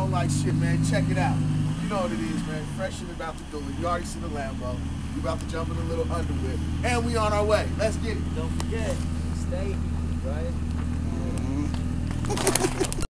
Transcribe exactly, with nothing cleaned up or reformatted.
sound like shit, man. Check it out. You know what it is, man. Fresh and about to do it. You already see the Lambo. We about to jump in a little underwhip. And we on our way. Let's get it. Don't forget, stay, right? Mm-hmm.